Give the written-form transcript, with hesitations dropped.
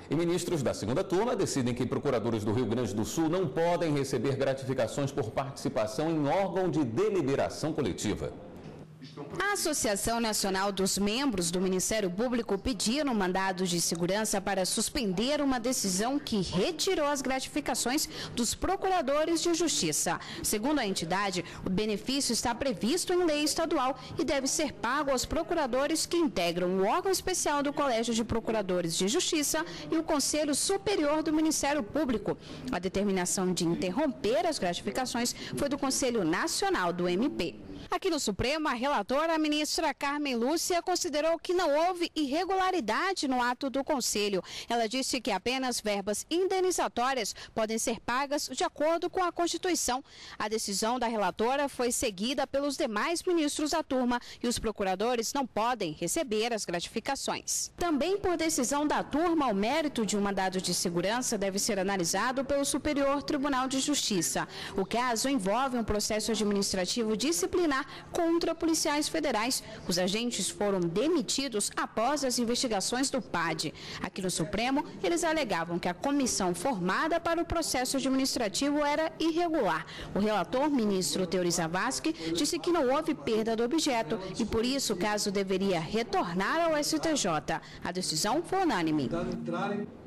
E ministros da segunda turma decidem que procuradores do Rio Grande do Sul não podem receber gratificações por participação em órgão de deliberação coletiva. A Associação Nacional dos Membros do Ministério Público pediu um mandado de segurança para suspender uma decisão que retirou as gratificações dos procuradores de justiça. Segundo a entidade, o benefício está previsto em lei estadual e deve ser pago aos procuradores que integram o órgão especial do Colégio de Procuradores de Justiça e o Conselho Superior do Ministério Público. A determinação de interromper as gratificações foi do Conselho Nacional do MP. Aqui no Supremo, a relatora, a ministra Carmen Lúcia, considerou que não houve irregularidade no ato do Conselho. Ela disse que apenas verbas indenizatórias podem ser pagas de acordo com a Constituição. A decisão da relatora foi seguida pelos demais ministros da turma e os procuradores não podem receber as gratificações. Também por decisão da turma, o mérito de um mandado de segurança deve ser analisado pelo Superior Tribunal de Justiça. O caso envolve um processo administrativo disciplinar contra policiais federais. Os agentes foram demitidos após as investigações do PAD. Aqui no Supremo, eles alegavam que a comissão formada para o processo administrativo era irregular. O relator, ministro Teori Zavascki, disse que não houve perda do objeto e, por isso, o caso deveria retornar ao STJ. A decisão foi unânime.